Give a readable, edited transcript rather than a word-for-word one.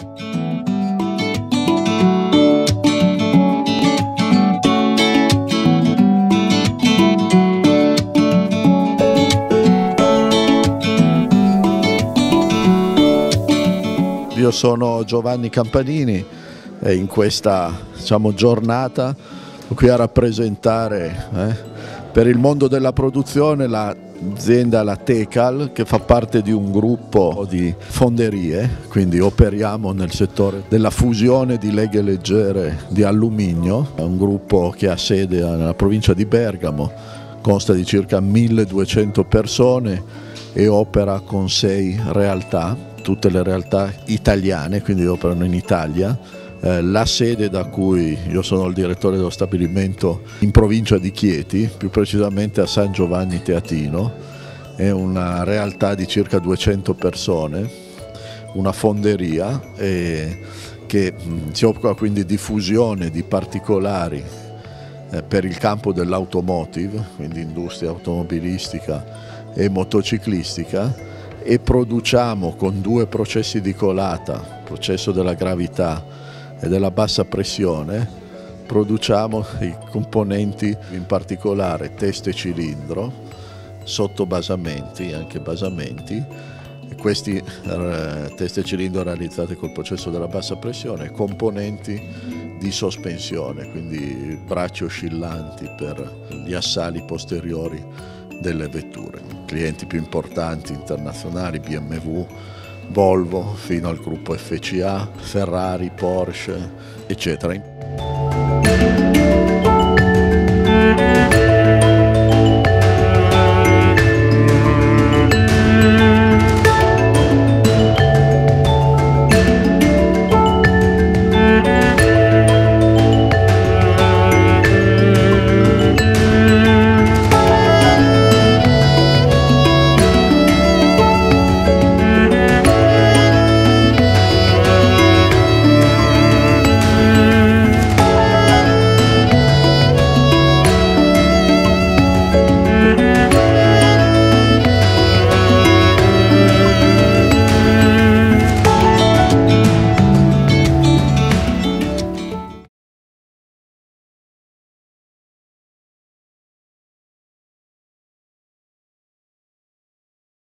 Io sono Giovanni Campanini e in questa giornata sono qui a rappresentare per il mondo della produzione l'azienda La Tecal, che fa parte di un gruppo di fonderie, quindi operiamo nel settore della fusione di leghe leggere di alluminio. È un gruppo che ha sede nella provincia di Bergamo, consta di circa 1200 persone e opera con 6 realtà. Tutte le realtà italiane, quindi operano in Italia. La sede da cui io sono il direttore dello stabilimento in provincia di Chieti, più precisamente a San Giovanni Teatino, è una realtà di circa 200 persone, una fonderia che si occupa quindi di fusione di particolari per il campo dell'automotive, quindi industria automobilistica e motociclistica, e produciamo con 2 processi di colata, il processo della gravità e della bassa pressione, produciamo i componenti, in particolare teste cilindro, sottobasamenti, anche basamenti, e questi teste cilindro realizzate col processo della bassa pressione, e componenti di sospensione, quindi bracci oscillanti per gli assali posteriori delle vetture. Clienti più importanti internazionali: BMW, Volvo, fino al gruppo FCA, Ferrari, Porsche, eccetera.